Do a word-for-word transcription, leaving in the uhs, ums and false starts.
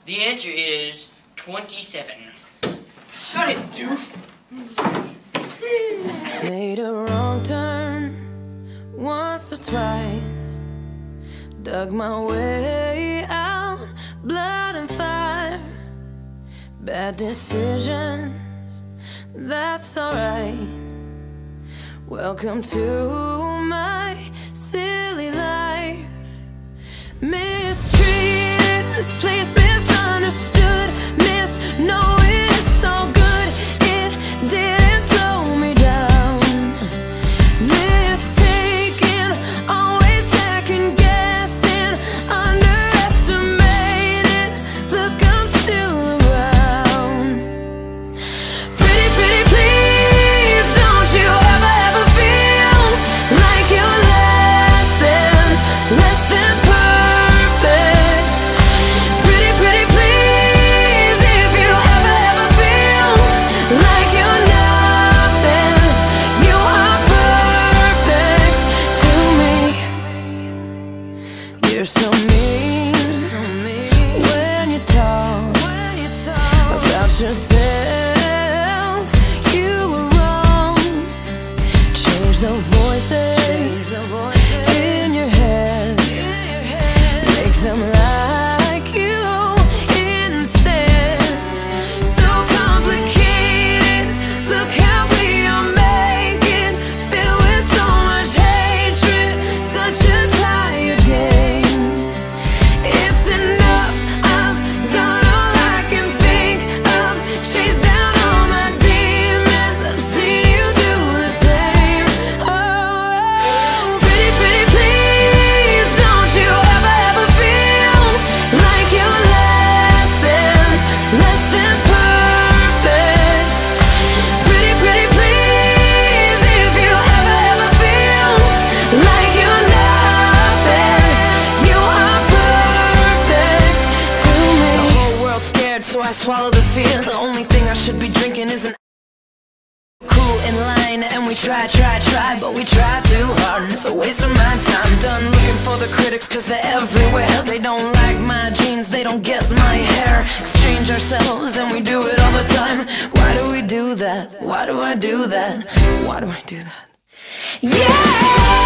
The answer is twenty-seven. Shut it, doof. Made a wrong turn once or twice, dug my way out, blood and fire. Bad decisions, that's alright. Welcome to my silly life. Mistreated, misplaced, misunderstood, misknowing it's all good. It didn't slow me down. Mistaken, always second guessing, underestimated. Look, I'm still around. Pretty, pretty, please, don't you ever, ever feel like you're less than, less than perfect. Pretty, pretty, please, if you ever, ever feel like you're nothing, you are perfect to me. You're so mean, so mean when you talk, when you talk about yourself. You were wrong. Change the voices in your head, make them like you instead. So complicated, look how we are making, filled with so much hatred, such a tired game. It's enough, I've done all I can think of, chased down all my demons, I've seen you do the same. Oh, pretty, pretty, please, don't you ever, ever feel like you're less than, less than perfect. Pretty, pretty, please, if you ever, ever feel like you're nothing, you are perfect to me. The whole world's scared, so I swallow the fear. The only thing I should be drinking is an cool in line, and we try, try, try, but we try too hard, and it's a waste of my time. Done looking for the critics, cause they're everywhere. They don't like my jeans, they don't get my hair. Exchange ourselves, and we do it all the time. Why do we do that? Why do I do that? Why do I do that? Yeah!